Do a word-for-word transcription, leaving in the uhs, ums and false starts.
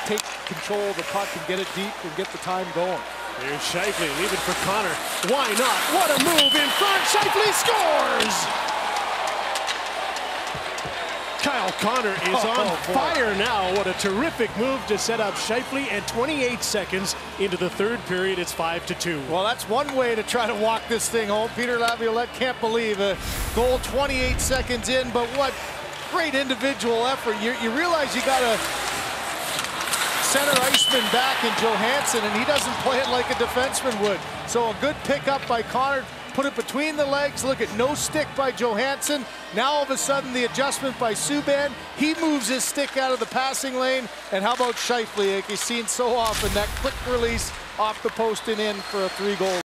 take control of the puck and get it deep and get the time going. Here's Scheifele leaving for Connor. Why not? What a move in front. Scheifele scores! Kyle Connor is oh, on oh, fire now. What a terrific move to set up Scheifele, and twenty-eight seconds into the third period, it's five to two. Well, that's one way to try to walk this thing home. Peter Laviolette can't believe a goal twenty-eight seconds in, but what great individual effort. You, you realize you got a center iceman back in Johansson, and he doesn't play it like a defenseman would. So a good pickup by Connor. Put it between the legs. Look at no stick by Johansson. Now all of a sudden the adjustment by Subban. He moves his stick out of the passing lane. And how about Scheifele, like you've seen so often, that quick release off the post and in for a three-goal